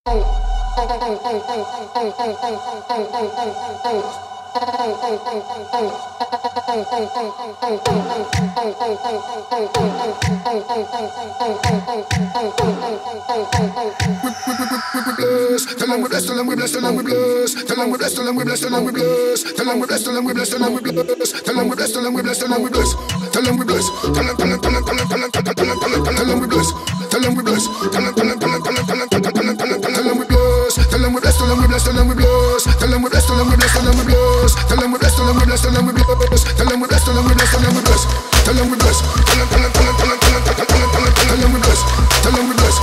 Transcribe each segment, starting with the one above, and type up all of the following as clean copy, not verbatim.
Tell them we blessed, tell them we blessed, tell them we blessed. Tell them we blessed, tell them we blessed, tell them we blessed. Tell them we blessed, tell them we blessed, tell them we blessed. Tell them we blessed, tell them we blessed, tell them we blessed. Tell them we blessed, tell them we blessed. Tell them we blessed, tell them we blessed. Tell them we blessed, tell them we blessed, tell them we blessed. Tell them we blessed, tell them we blessed, tell them we blessed. Tell them we blessed, tell them we blessed, tell them we blessed. Tell them we blessed, tell them we blessed, tell them we blessed. Tell them we blessed, tell them we blessed. Tell them we blessed,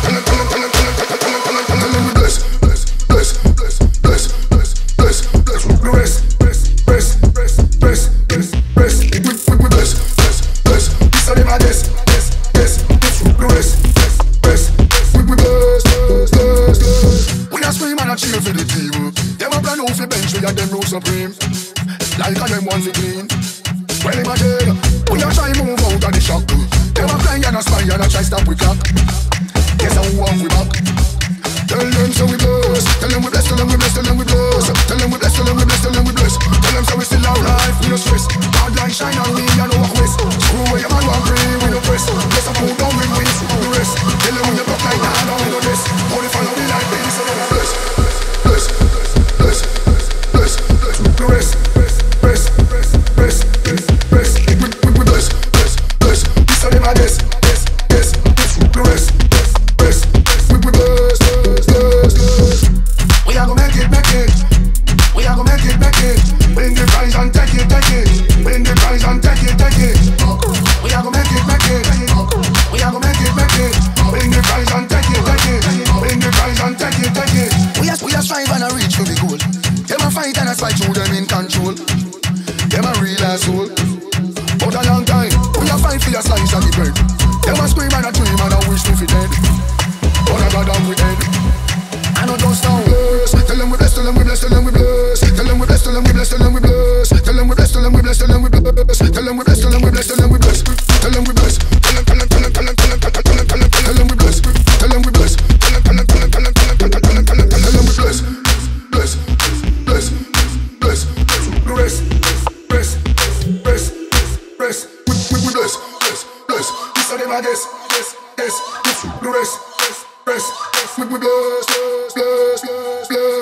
supreme, like a them one for clean. Well, imagine, we are trying to move out of the shock. Them a cry and a spy and a try stop we clock. Guess how we walk we back. Tell them so we bless. Tell them we bless, tell them we bless, tell them we bless. Tell them we bless, tell them we bless, tell them we bless. Tell them so we still alive, we no stress. God light shine on me, I know what quest. Screw away your man, one free, we no press. Yes, I pull down with wings, we rest. Tell them we no block like that, now we no rest. Only follow the light, baby, so don't bless. Bless, bless, bless, bless, bless. Bless, bless, bless, bless, bless, bless, bless, bless.